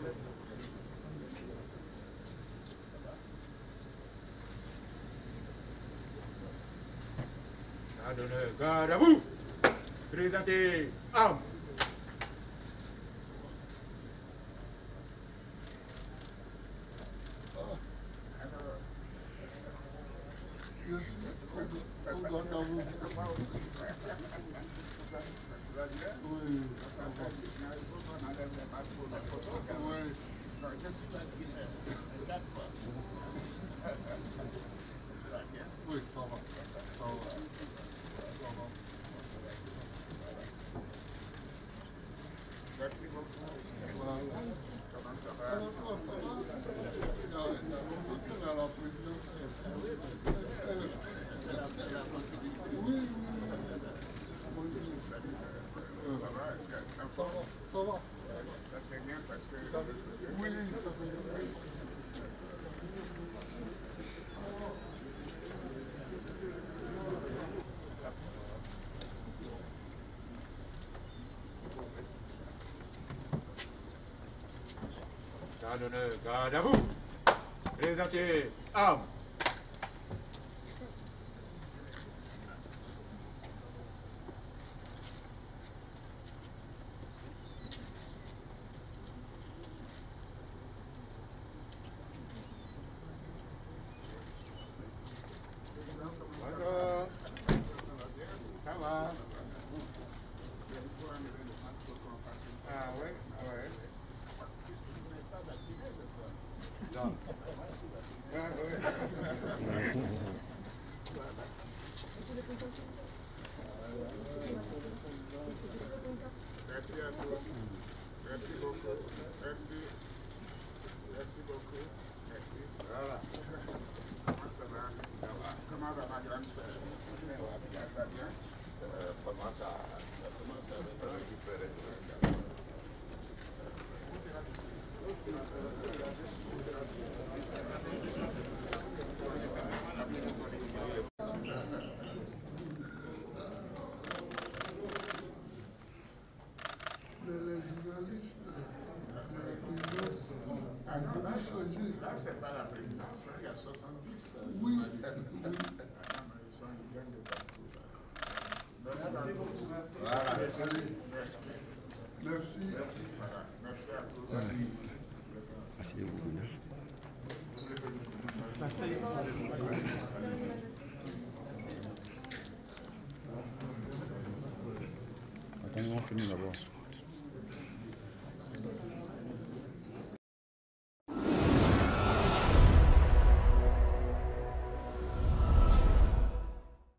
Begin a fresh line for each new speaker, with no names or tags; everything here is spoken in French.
Garde à vous. Présentez armes.
Oui, ça va. Ça va.
Merci beaucoup.
Voilà.
Comment ça va?
Alors, toi, ça va? Il y a quelqu'un à la présidence. Oui, oui. Ça va, ça va.
Ça s'est bien passé.
Oui, ça s'est bien passé.
Garde à vous. Présentez armes. Bonjour. Ça va? Ah ouais, ah ouais. Non. Ah ouais.
Merci à tous. Merci beaucoup. Merci. Merci beaucoup. Merci.
Voilà.
Comment ça va? Comment va ma grande sœur? Elle va bien?
Comment ça va récupérer?
Les journalistes,
Là, c'est pas la présidence. Il y a 70
oui,
journalistes. Ils sont ils viennent de partout. Merci à tous.
Voilà.
Merci.
merci.
Voilà. Merci à tous.
Ça c'est.
Attends, on finit d'abord.